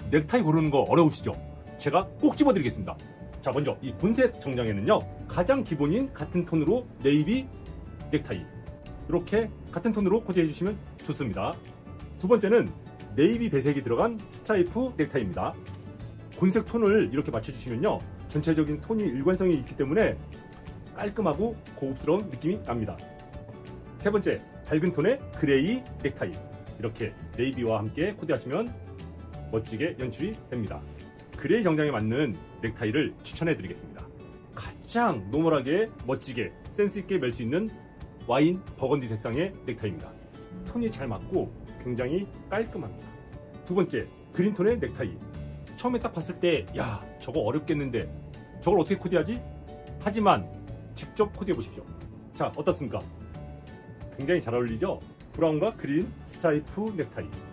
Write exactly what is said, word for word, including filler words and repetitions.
넥타이 고르는 거 어려우시죠? 제가 꼭 집어드리겠습니다. 자, 먼저 이 본색 정장에는요, 가장 기본인 같은 톤으로 네이비 넥타이, 이렇게 같은 톤으로 코디해 주시면 좋습니다. 두 번째는 네이비 배색이 들어간 스트라이프 넥타이입니다. 본색 톤을 이렇게 맞춰주시면요, 전체적인 톤이 일관성이 있기 때문에 깔끔하고 고급스러운 느낌이 납니다. 세 번째, 밝은 톤의 그레이 넥타이, 이렇게 네이비와 함께 코디하시면 멋지게 연출이 됩니다. 그레이 정장에 맞는 넥타이를 추천해 드리겠습니다. 가장 노멀하게 멋지게 센스있게 멜 수 있는 와인 버건디 색상의 넥타이입니다. 톤이 잘 맞고 굉장히 깔끔합니다. 두 번째, 그린톤의 넥타이. 처음에 딱 봤을 때 야, 저거 어렵겠는데 저걸 어떻게 코디하지? 하지만 직접 코디해 보십시오. 자, 어떻습니까? 굉장히 잘 어울리죠? 브라운과 그린 스트라이프 넥타이.